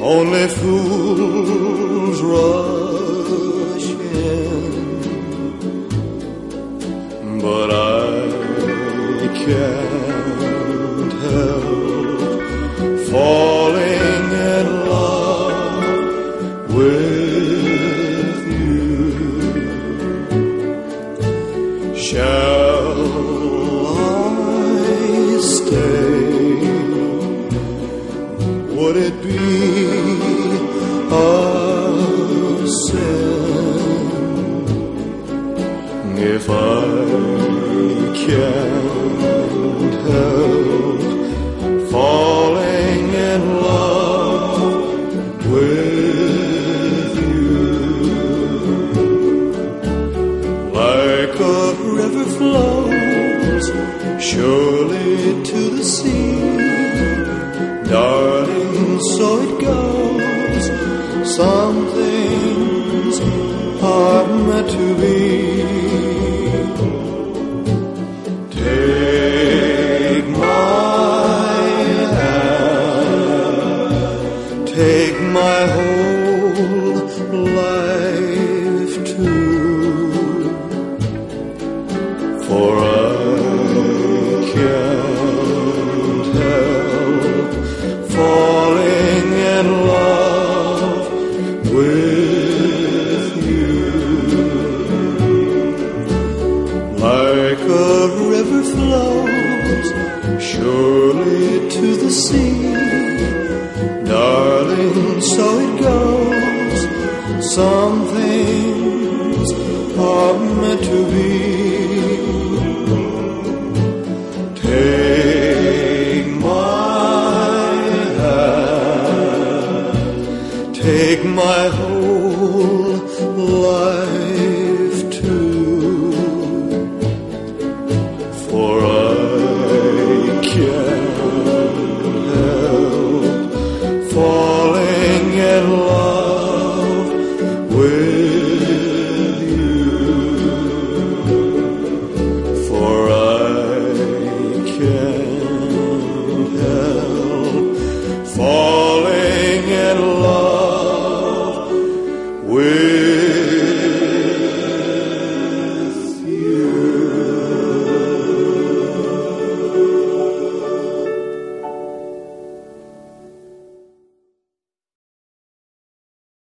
Only fools rush in, but I can't help falling in love with you. Shall I stay? Would it be a sin if I can't help falling in love with you? Like a river flows surely to the sea, darling, so it goes. Some things are meant to be. Take my hand, take my whole life too, for I can't help falling in love with you. Like a river flows surely to the sea, darling, so it goes. Some things are meant to be. Take my hand, take my whole life too, for I can't help